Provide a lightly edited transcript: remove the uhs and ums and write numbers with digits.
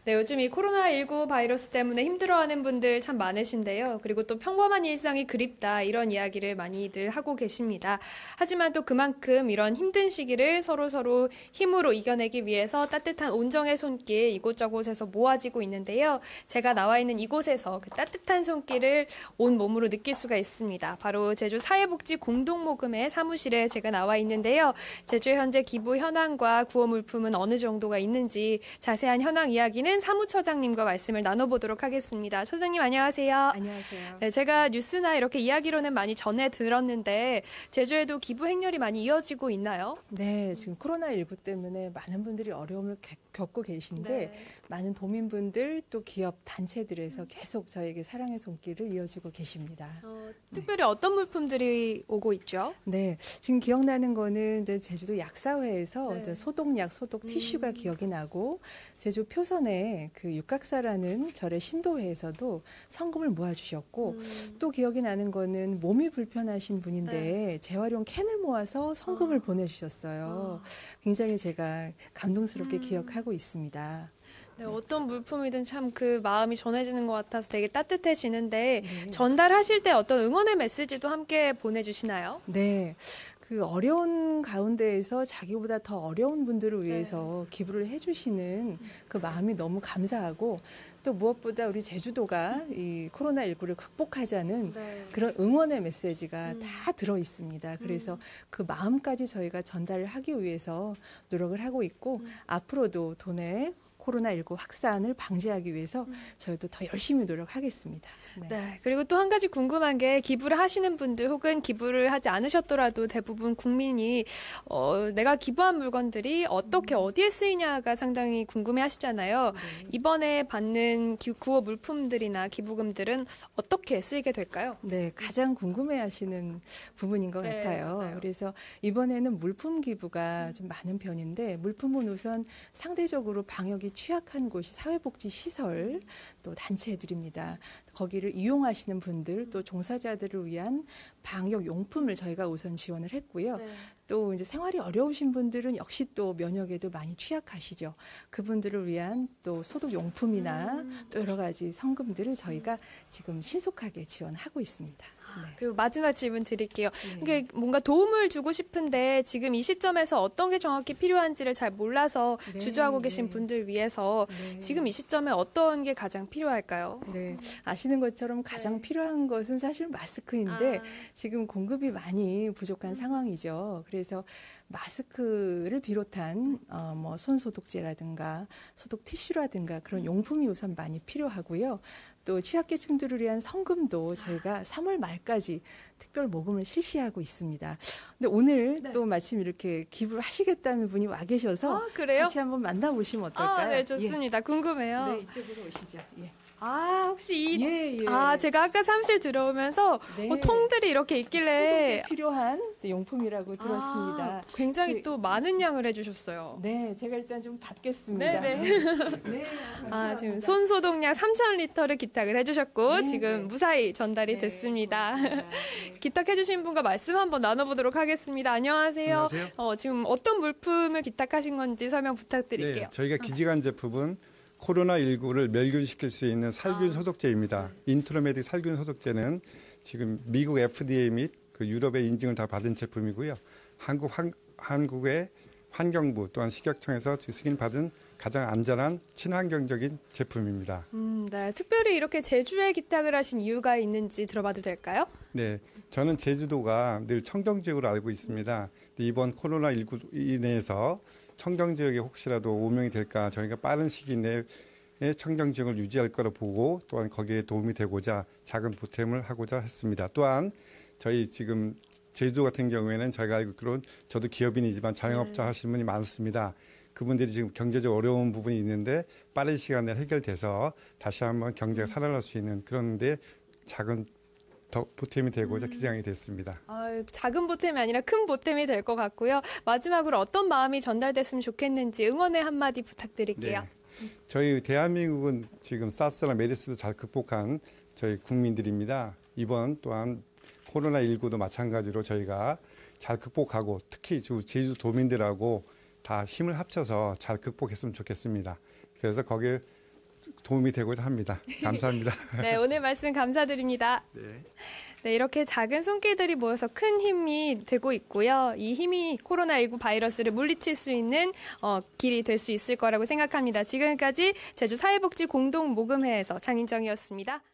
네, 요즘 이 코로나19 바이러스 때문에 힘들어하는 분들 참 많으신데요. 그리고 또 평범한 일상이 그립다 이런 이야기를 많이들 하고 계십니다. 하지만 또 그만큼 이런 힘든 시기를 서로서로 힘으로 이겨내기 위해서 따뜻한 온정의 손길 이곳저곳에서 모아지고 있는데요. 제가 나와 있는 이곳에서 그 따뜻한 손길을 온 몸으로 느낄 수가 있습니다. 바로 제주 사회복지 공동모금회 사무실에 제가 나와 있는데요. 제주의 현재 기부 현황과 구호 물품은 어느 정도가 있는지 자세한 현황 이야기는 사무처장님과 말씀을 나눠보도록 하겠습니다. 처장님 안녕하세요. 안녕하세요. 네, 제가 뉴스나 이렇게 이야기로는 많이 전해 들었는데 제주에도 기부 행렬이 많이 이어지고 있나요? 네, 지금 코로나19 때문에 많은 분들이 어려움을 겪고 계신데 네. 많은 도민분들 또 기업 단체들에서 계속 저에게 사랑의 손길을 이어주고 계십니다. 특별히 어떤 물품들이 오고 있죠? 네, 지금 기억나는 거는 이제 제주도 약사회에서 네. 이제 소독약, 소독 티슈가 기억이 나고 제주 표선에 그 육각사라는 절의 신도회에서도 성금을 모아주셨고 또 기억이 나는 거는 몸이 불편하신 분인데 재활용 캔을 모아서 성금을 보내주셨어요. 굉장히 제가 감동스럽게 기억하고 있습니다. 네, 어떤 물품이든 참 그 마음이 전해지는 것 같아서 되게 따뜻해지는데 네. 전달하실 때 어떤 응원의 메시지도 함께 보내주시나요? 네. 그 어려운 가운데에서 자기보다 더 어려운 분들을 위해서 기부를 해주시는 그 마음이 너무 감사하고 또 무엇보다 우리 제주도가 이 코로나19를 극복하자는 네. 그런 응원의 메시지가 다 들어 있습니다. 그래서 그 마음까지 저희가 전달을 하기 위해서 노력을 하고 있고 앞으로도 도내 코로나19 확산을 방지하기 위해서 저희도 더 열심히 노력하겠습니다. 네. 네, 그리고 또 한 가지 궁금한 게 기부를 하시는 분들 혹은 기부를 하지 않으셨더라도 대부분 국민이 내가 기부한 물건들이 어떻게 어디에 쓰이냐가 상당히 궁금해 하시잖아요. 네. 이번에 받는 구호 물품들이나 기부금들은 어떻게 쓰이게 될까요? 네, 가장 궁금해하시는 부분인 것 네, 같아요. 맞아요. 그래서 이번에는 물품 기부가 좀 많은 편인데 물품은 우선 상대적으로 방역이 취약한 곳이 사회복지 시설 또 단체들입니다. 거기를 이용하시는 분들 또 종사자들을 위한 방역 용품을 저희가 우선 지원을 했고요. 네. 또 이제 생활이 어려우신 분들은 역시 또 면역에도 많이 취약하시죠. 그분들을 위한 또 소독 용품이나 또 여러 가지 성금들을 저희가 지금 신속하게 지원하고 있습니다. 네. 그리고 마지막 질문 드릴게요. 네. 이게 뭔가 도움을 주고 싶은데 지금 이 시점에서 어떤 게 정확히 필요한지를 잘 몰라서 네, 주저하고 네. 계신 분들 위해서 네. 지금 이 시점에 어떤 게 가장 필요할까요? 네, 아시는 것처럼 가장 필요한 것은 사실 마스크인데 지금 공급이 많이 부족한 상황이죠. 그래서 마스크를 비롯한 뭐 손소독제라든가 소독 티슈라든가 그런 용품이 우선 많이 필요하고요. 또 취약계층들을 위한 성금도 저희가 3월 말까지 특별 모금을 실시하고 있습니다. 근데 오늘 또 마침 이렇게 기부를 하시겠다는 분이 와 계셔서 그래요? 같이 한번 만나보시면 어떨까요? 네, 좋습니다. 궁금해요. 네, 이쪽으로 오시죠. 예. 혹시 예, 예. 제가 아까 사무실 들어오면서 네. 통들이 이렇게 있길래 소독에 필요한 용품이라고 들었습니다. 굉장히 또 많은 양을 해주셨어요. 네, 제가 일단 좀 받겠습니다. 네네. 네, 감사합니다. 지금 손소독약 3,000리터를 기탁을 해주셨고 네, 지금 네. 무사히 전달이 네, 됐습니다. 고맙습니다. 네. 기탁해주신 분과 말씀 한번 나눠보도록 하겠습니다. 안녕하세요. 안녕하세요. 지금 어떤 물품을 기탁하신 건지 설명 부탁드릴게요. 네, 저희가 기증한 제품은 코로나19를 멸균시킬 수 있는 살균 소독제입니다. 인트로메딕 살균 소독제는 지금 미국 FDA 및 그 유럽의 인증을 다 받은 제품이고요. 한국의 환경부 또한 식약청에서 승인받은 가장 안전한 친환경적인 제품입니다. 네. 특별히 이렇게 제주에 기탁을 하신 이유가 있는지 들어봐도 될까요? 네, 저는 제주도가 늘 청정지역으로 알고 있습니다. 근데 이번 코로나19 인해서 청정지역에 혹시라도 오명이 될까 저희가 빠른 시기 내에 청정지역을 유지할 거라 보고 또한 거기에 도움이 되고자 작은 보탬을 하고자 했습니다. 또한 저희 지금 제주도 같은 경우에는 저희가 알고 있기로는 저도 기업인이지만 자영업자 하시는 분이 많습니다. 그분들이 지금 경제적 어려운 부분이 있는데 빠른 시간 내에 해결돼서 다시 한번 경제가 살아날 수 있는 그런데 작은 더 보탬이 되고자 기장이 됐습니다. 작은 보탬이 아니라 큰 보탬이 될 것 같고요. 마지막으로 어떤 마음이 전달됐으면 좋겠는지 응원의 한마디 부탁드릴게요. 네. 저희 대한민국은 지금 사스나 메르스도 잘 극복한 저희 국민들입니다. 이번 또한 코로나19도 마찬가지로 저희가 잘 극복하고 특히 제주 도민들하고 다 힘을 합쳐서 잘 극복했으면 좋겠습니다. 그래서 거기에 도움이 되고자 합니다. 감사합니다. 네, 오늘 말씀 감사드립니다. 네. 네, 이렇게 작은 손길들이 모여서 큰 힘이 되고 있고요. 이 힘이 코로나19 바이러스를 물리칠 수 있는 길이 될 수 있을 거라고 생각합니다. 지금까지 제주사회복지 공동모금회에서 장인정이었습니다.